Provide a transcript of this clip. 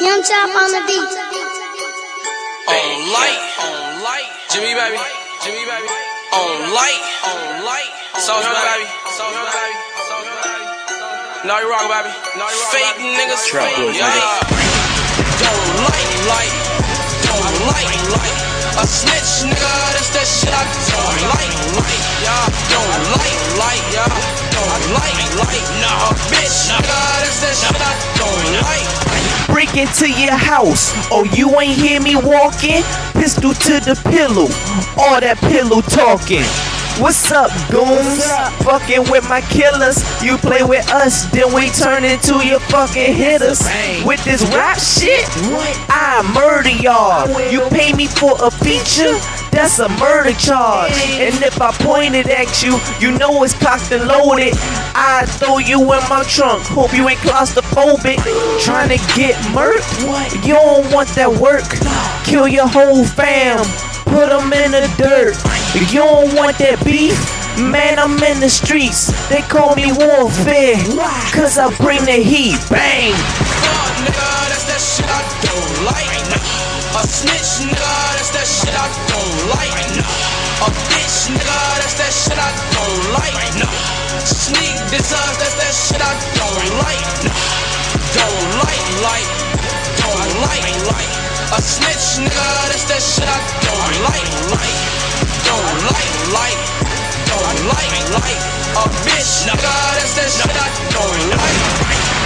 Young Chop on the beat. On light, Jimmy baby, on light, Soulja baby, no you rock baby, fake niggas, yeah. Don't like, a snitch nigga, that's that shit I don't like, yeah. Don't like, yeah. Don't like, nah, a bitch nigga, that's that shit I don't like. Break into your house, oh you ain't hear me walking? Pistol to the pillow, all that pillow talking. What's up, goons? Fucking with my killers. You play with us, then we turn into your fucking hitters. With this rap shit, I murder y'all. You pay me for a feature? That's a murder charge. And if I point it at you, you know it's cocked and loaded. I throw you in my trunk. Hope you ain't claustrophobic. Trying to get murked? You don't want that work. Kill your whole fam. Put them in the dirt. You don't want that beef? Man, I'm in the streets. They call me warfare, cause I bring the heat. Bang! Nigga, that's that shit I don't like. A snitch, nigga, that's that shit I don't like. A bitch, nigga, that's that shit I don't like. Sneak this up, that's that shit I don't like. Don't like. A snitch, nigga, that's that shit I don't like. Don't like. A bitch, nigga, that's that shit I don't like.